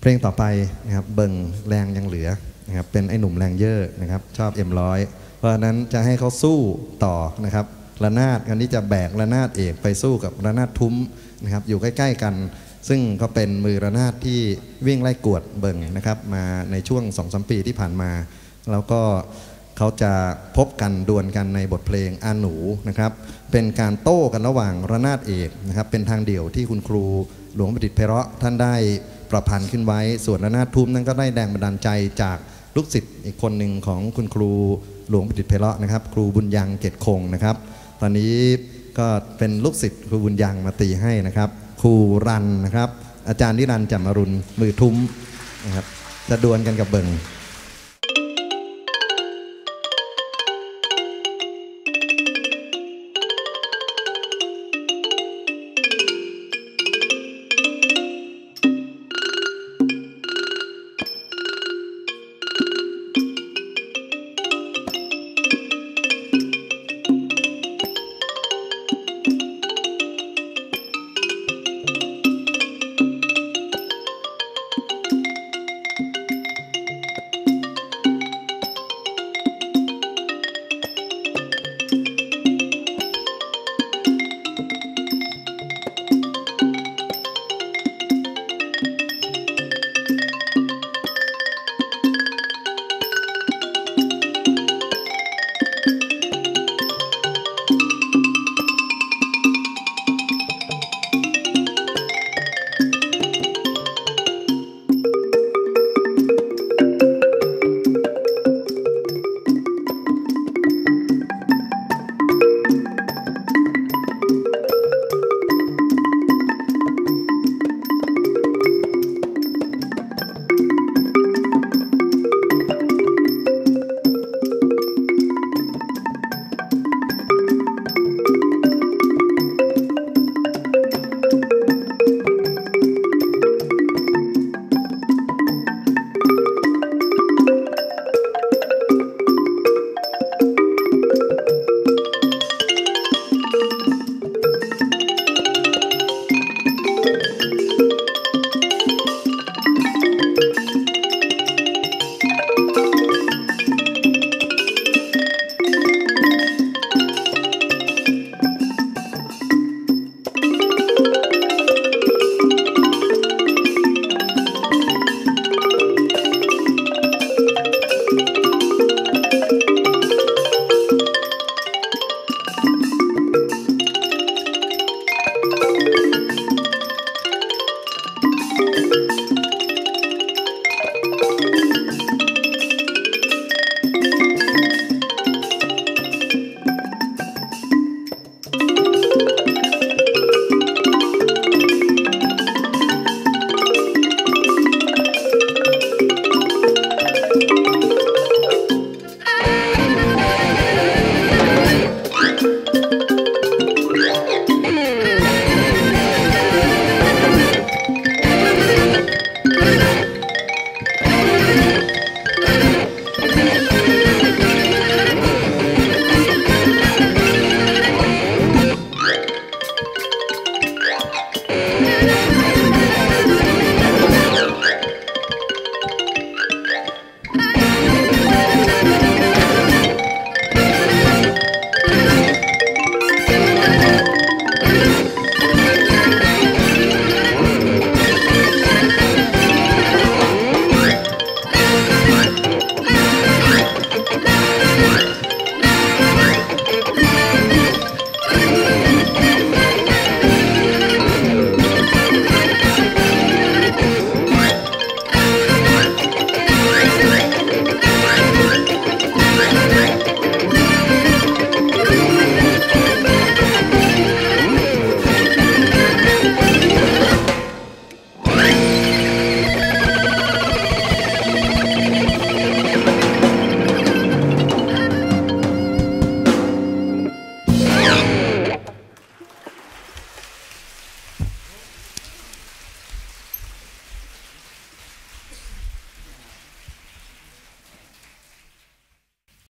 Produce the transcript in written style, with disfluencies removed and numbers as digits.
เพลงต่อไปนะครับเบิ่งแรงยังเหลือนะครับเป็นไอ้หนุ่มแรงเยอะนะครับชอบM100เพราะฉะนั้นจะให้เขาสู้ต่อนะครับระนาดอันนี้จะแบกระนาดเอกไปสู้กับระนาดทุ้มนะครับอยู่ใกล้ๆกันซึ่งก็เป็นมือระนาดที่วิ่งไล่กวดเบิ่งนะครับมาในช่วง 2-3 ปีที่ผ่านมาแล้วก็เขาจะพบกันดวลกันในบทเพลงอาหนูนะครับเป็นการโต้กันระหว่างระนาดเอกนะครับเป็นทางเดี่ยวที่คุณครูหลวงประดิษฐ์ไพเราะท่านได้ประพันธ์ขึ้นไว้ส่วนระนาดทุ้มนั้นก็ได้แรงบันดาลใจจากลูกศิษย์อีกคนหนึ่งของคุณครูหลวงประดิษฐ์ไพเราะนะครับครูบุญยังเกตคงนะครับตอนนี้ก็เป็นลูกศิษย์ครูบุญยังมาตีให้นะครับครูรันนะครับอาจารย์นิรันดร์ จำอรุณมือทุ้มนะครับจะดวลกันกับเบิ่ง